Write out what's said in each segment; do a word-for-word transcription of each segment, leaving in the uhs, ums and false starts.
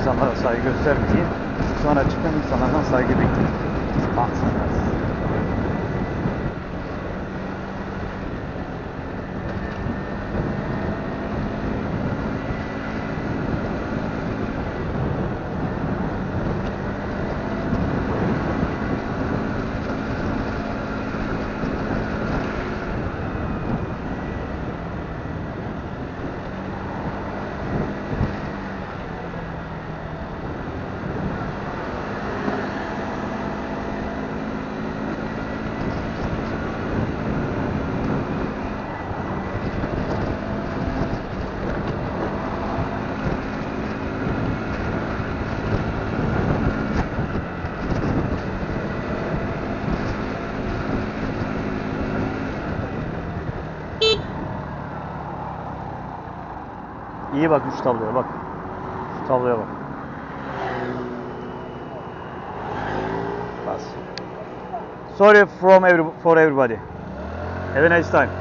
insanlara saygı göstermeyin. Sonra çıkan insanlardan saygı bekleyin. Baksınlar. İyi bak şu tabloya bak. Şu tabloya bak. Bas. Sorry from every, for everybody. Have a nice time.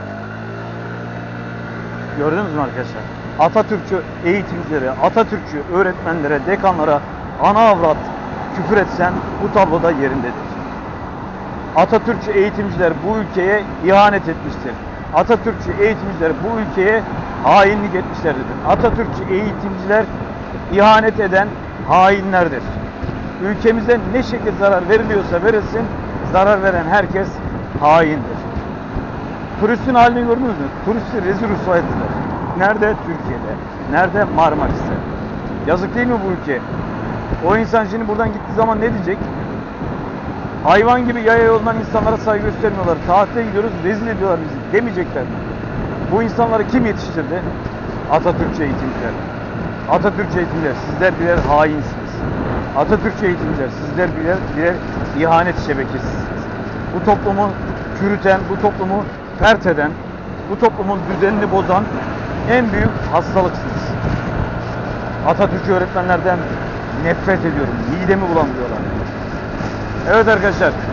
Gördünüz mü arkadaşlar? Atatürkçü eğitimcilere, Atatürkçü öğretmenlere, dekanlara ana avrat küfür etsen bu tabloda yerindedir. Atatürkçü eğitimciler bu ülkeye ihanet etmiştir. Atatürkçü eğitimciler bu ülkeye hainlik etmişlerdir. Atatürkçü eğitimciler ihanet eden hainlerdir. Ülkemize ne şekilde zarar veriliyorsa verilsin, zarar veren herkes haindir. Turistin halini gördünüz mü? Turisti rezil rüsva ettiler. Nerede? Türkiye'de. Nerede? Marmaris'te. Yazık değil mi bu ülke? O insan şimdi buradan gittiği zaman ne diyecek? Hayvan gibi yaya yolundan insanlara saygı göstermiyorlar. Tatile gidiyoruz, rezil ediyorlar bizi demeyecekler mi? Bu insanları kim yetiştirdi? Atatürkçü eğitimciler. Atatürkçü eğitimciler, sizler birer hainsiniz. Atatürkçü eğitimciler, sizler birer, birer ihanet şebekesisiniz. Bu toplumu çürüten, bu toplumu pert eden, bu toplumun düzenini bozan en büyük hastalıksınız. Atatürkçü öğretmenlerden nefret ediyorum. Midemi bulandırıyorlar. Evet arkadaşlar.